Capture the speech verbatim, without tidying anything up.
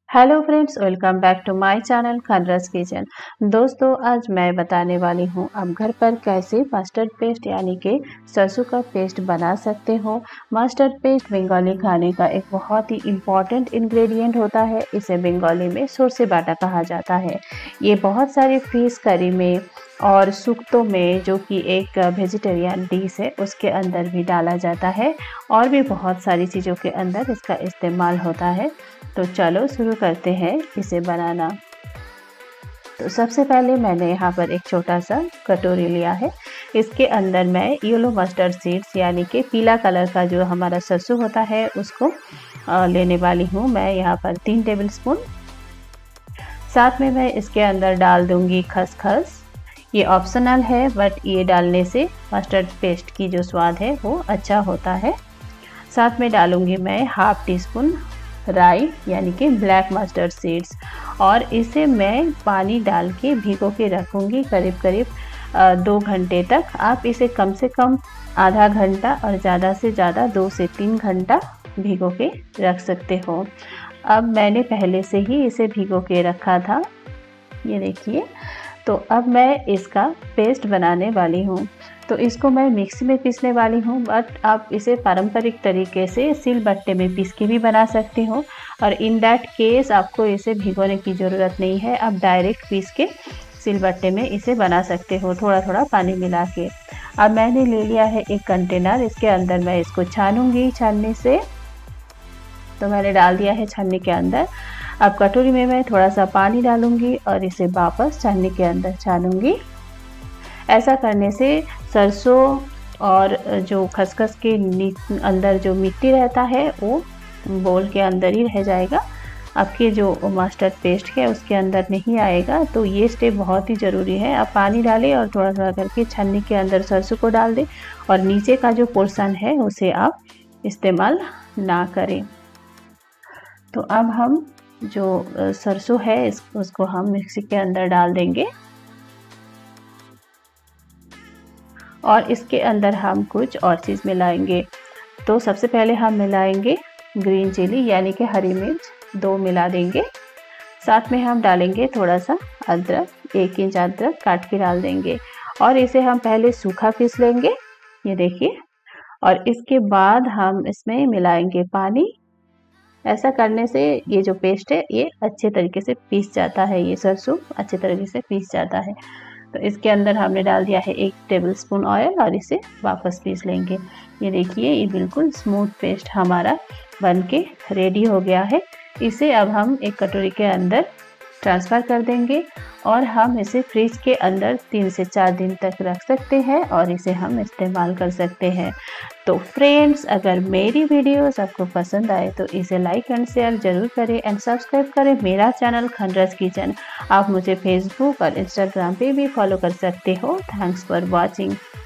Hello friends, welcome back to my channel खनरस kitchen. दोस्तों, आज मैं बताने वाली हूँ आप घर पर कैसे मस्टर्ड पेस्ट यानी कि सरसों का पेस्ट बना सकते हो। मस्टर्ड पेस्ट बंगाली खाने का एक बहुत ही इम्पॉर्टेंट इंग्रेडिएंट होता है। इसे बंगाली में सोरसे बाटा कहा जाता है। ये बहुत सारी फिश करी में और सुक्तों में, जो कि एक वेजिटेरियन डिश है, उसके अंदर भी डाला जाता है और भी बहुत सारी चीज़ों के अंदर इसका इस्तेमाल होता है। तो चलो शुरू करते हैं इसे बनाना। तो सबसे पहले मैंने यहाँ पर एक छोटा सा कटोरी लिया है। इसके अंदर मैं येलो मस्टर्ड सीड्स यानी कि पीला कलर का जो हमारा सरसों होता है उसको लेने वाली हूँ। मैं यहाँ पर तीन टेबलस्पून। साथ में मैं इसके अंदर डाल दूँगी खसखस। ये ऑप्शनल है, बट ये डालने से मस्टर्ड पेस्ट की जो स्वाद है वो अच्छा होता है। साथ में डालूँगी मैं हाफ टी स्पून राई यानी कि ब्लैक मस्टर्ड सीड्स, और इसे मैं पानी डाल के भिगो के रखूँगी करीब करीब दो घंटे तक। आप इसे कम से कम आधा घंटा और ज़्यादा से ज़्यादा दो से तीन घंटा भिगो के रख सकते हो। अब मैंने पहले से ही इसे भिगो के रखा था, ये देखिए। तो अब मैं इसका पेस्ट बनाने वाली हूँ। तो इसको मैं मिक्सी में पीसने वाली हूँ, बट आप इसे पारंपरिक तरीके से सिलबट्टे में पीस के भी बना सकते हो। और इन दैट केस आपको इसे भिगोने की ज़रूरत नहीं है, आप डायरेक्ट पीस के सिलबट्टे में इसे बना सकते हो, थोड़ा थोड़ा पानी मिला के। अब मैंने ले लिया है एक कंटेनर, इसके अंदर मैं इसको छानूँगी छानने से। तो मैंने डाल दिया है छानने के अंदर। अब कटोरी में मैं थोड़ा सा पानी डालूँगी और इसे वापस छानने के अंदर छानूँगी। ऐसा करने से सरसों और जो खसखस के अंदर जो मिट्टी रहता है वो बोल के अंदर ही रह जाएगा, आपके जो मस्टर्ड पेस्ट है उसके अंदर नहीं आएगा। तो ये स्टेप बहुत ही ज़रूरी है। आप पानी डालें और थोड़ा थोड़ा करके छन्नी के अंदर सरसों को डाल दें, और नीचे का जो पोर्शन है उसे आप इस्तेमाल ना करें। तो अब हम जो सरसों है उसको हम मिक्सी के अंदर डाल देंगे, और इसके अंदर हम कुछ और चीज़ मिलाएंगे। तो सबसे पहले हम मिलाएंगे ग्रीन चिली यानी कि हरी मिर्च, दो मिला देंगे। साथ में हम डालेंगे थोड़ा सा अदरक, एक इंच अदरक काट के डाल देंगे, और इसे हम पहले सूखा पीस लेंगे, ये देखिए। और इसके बाद हम इसमें मिलाएंगे पानी। ऐसा करने से ये जो पेस्ट है ये अच्छे तरीके से पीस जाता है, ये सरसों अच्छे तरीके से पीस जाता है। तो इसके अंदर हमने डाल दिया है एक टेबलस्पून ऑयल, और इसे वापस पीस लेंगे। ये देखिए, ये बिल्कुल स्मूथ पेस्ट हमारा बनके रेडी हो गया है। इसे अब हम एक कटोरी के अंदर ट्रांसफ़र कर देंगे, और हम इसे फ्रिज के अंदर तीन से चार दिन तक रख सकते हैं, और इसे हम इस्तेमाल कर सकते हैं। तो फ्रेंड्स, अगर मेरी वीडियोस आपको पसंद आए तो इसे लाइक एंड शेयर ज़रूर करें, एंड सब्सक्राइब करें मेरा चैनल खनरस किचन। आप मुझे फेसबुक और इंस्टाग्राम पे भी फॉलो कर सकते हो। Thanks for watching.